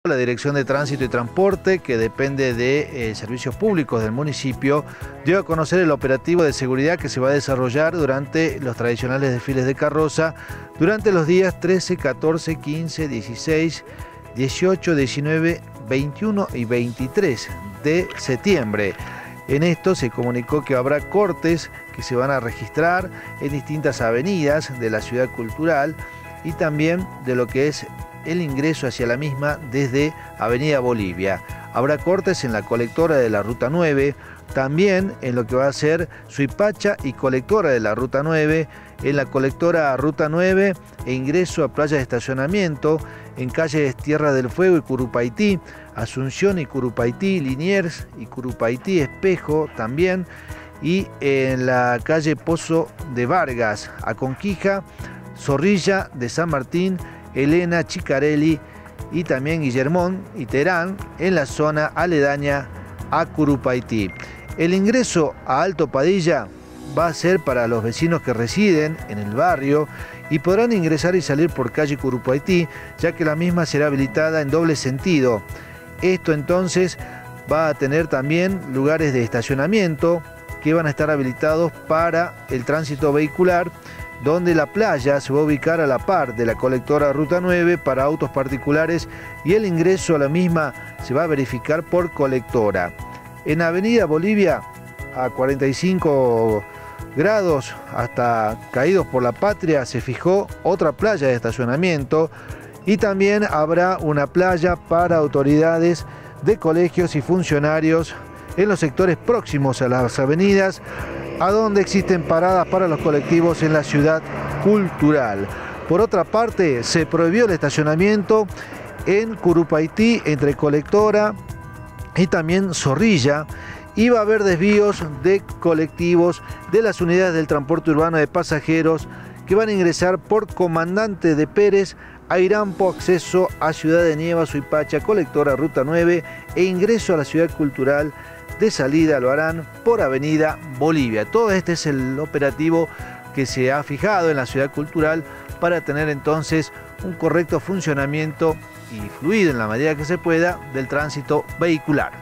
La Dirección de Tránsito y Transporte, que depende de servicios públicos del municipio, dio a conocer el operativo de seguridad que se va a desarrollar durante los tradicionales desfiles de carroza durante los días 13, 14, 15, 16, 18, 19, 21 y 23 de septiembre. En esto se comunicó que habrá cortes que se van a registrar en distintas avenidas de la ciudad cultural y también de lo que es el ingreso hacia la misma desde Avenida Bolivia. Habrá cortes en la colectora de la Ruta 9, también en lo que va a ser Suipacha y colectora de la Ruta 9, en la colectora Ruta 9 e ingreso a playa de estacionamiento, en calles Tierra del Fuego y Curupaití, Asunción y Curupaití, Liniers y Curupaití, Espejo también, y en la calle Pozo de Vargas, Aconquija, Zorrilla de San Martín, Elena, Chicarelli y también Guillermón y Terán en la zona aledaña a Curupaití. El ingreso a Alto Padilla va a ser para los vecinos que residen en el barrio y podrán ingresar y salir por calle Curupaití, ya que la misma será habilitada en doble sentido. Esto entonces va a tener también lugares de estacionamiento que van a estar habilitados para el tránsito vehicular, donde la playa se va a ubicar a la par de la colectora Ruta 9 para autos particulares y el ingreso a la misma se va a verificar por colectora. En Avenida Bolivia, a 45 grados hasta Caídos por la Patria, se fijó otra playa de estacionamiento y también habrá una playa para autoridades de colegios y funcionarios en los sectores próximos a las avenidas, a donde existen paradas para los colectivos en la ciudad cultural. Por otra parte, se prohibió el estacionamiento en Curupaití entre colectora y también Zorrilla, y va a haber desvíos de colectivos de las unidades del transporte urbano de pasajeros que van a ingresar por Comandante de Pérez a Irampo, acceso a Ciudad de Nieva, Suipacha, colectora Ruta 9 e ingreso a la ciudad cultural. De salida lo harán por Avenida Bolivia. Todo este es el operativo que se ha fijado en la ciudad cultural para tener entonces un correcto funcionamiento y fluido en la medida que se pueda del tránsito vehicular.